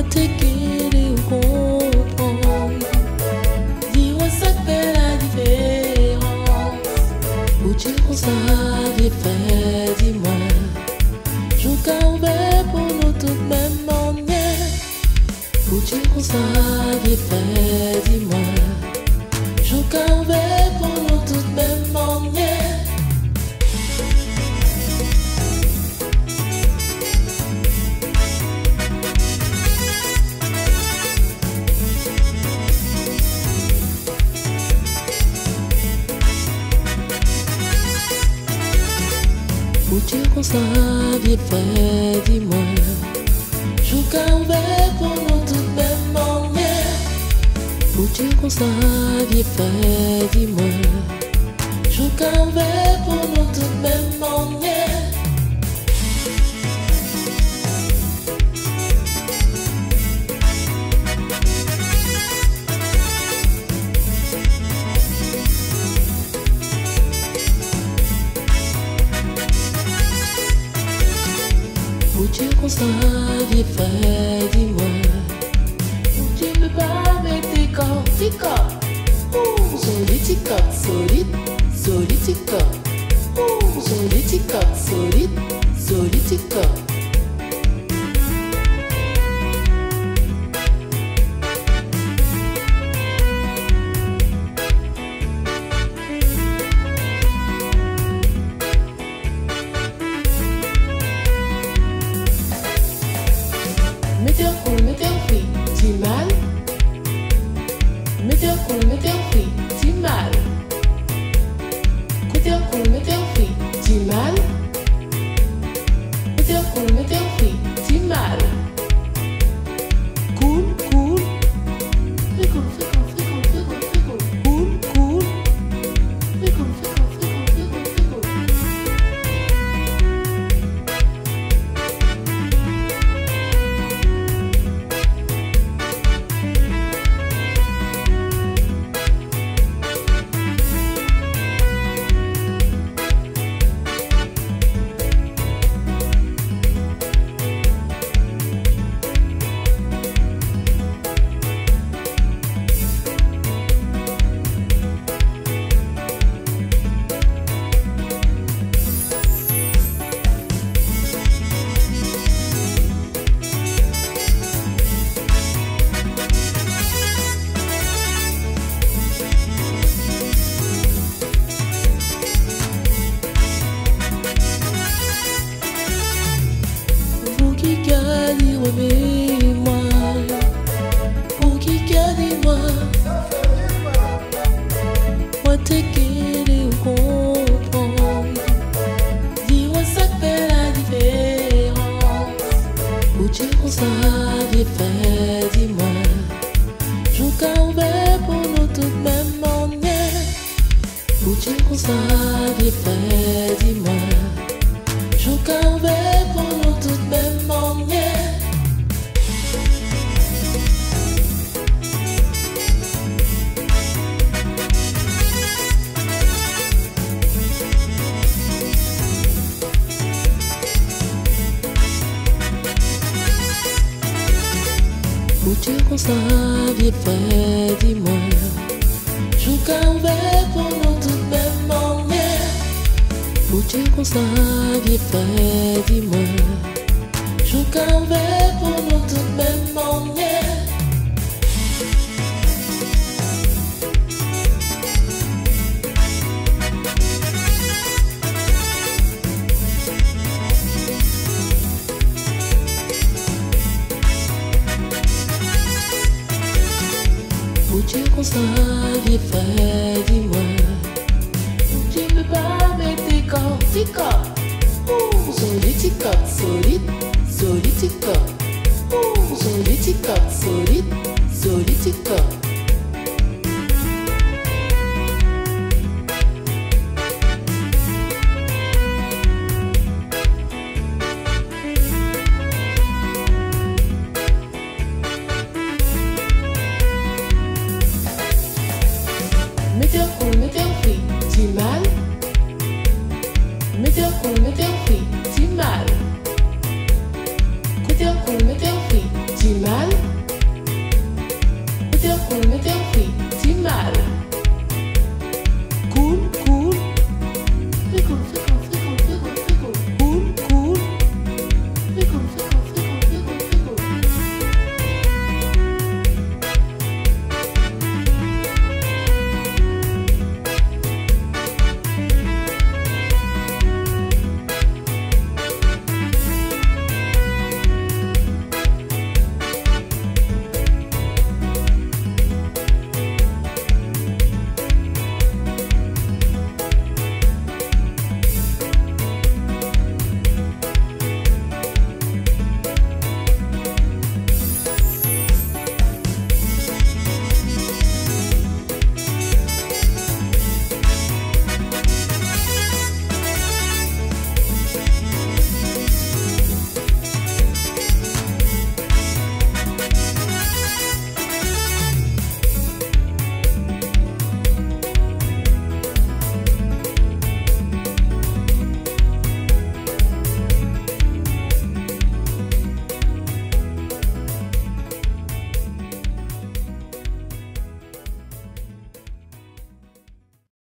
t'es guidé ou comprendre. Dis-moi ça fait la différence. Ou tu qu'on savait faire, dis-moi. Je ouvert pour nous toutes même manière. Ou tu qu'on savait faire, dis-moi. Je ouvert pour nous toutes même manière. Où tu qu'on savait faire, dis-moi. Je ouvert pour nous toutes même manière. Où tu qu'on savait faire, dis-moi. Je ouvert pour nous toutes même manière. Où tu qu'on savait faire, dis-moi. Où tu peux pas mettre tes corps, tes corps. Solide, tes corps, solide, solide, tes corps. Solide, tes corps, solide, solide, tes corps. Mettez un prix, dis mal. Mettez un prix, dis mal. Mettez un prix, dis mal. Mettez un prix, dis mal. Cool, cool. Fais cool, fais cool, fais cool, fais cool, fais cool. Cool, cool. Fais cool, fais cool, fais cool, fais cool, fais cool. Moi, pour qui garde-moi, moi t'es guidé ou comprendre. Dis-moi ça fait la différence. Où tu qu'on savait faire, dis-moi. Je ouvert pour nous toutes même manière. Où tu qu'on savait faire, dis-moi. Je ouvert pour nous toutes même manière. Où tu qu'on savait faire, dis-moi. Je ouvert pour nous toutes même manière. Où tu qu'on savait faire, dis-moi. Je ouvert pour nous toutes même manière. Où tu qu'on savait faire, dis-moi. Où tu peux pas mettre tes corps, tes corps. Solide, tes corps, solide, solide, tes corps. Solide, tes corps, solide, solide, tes corps.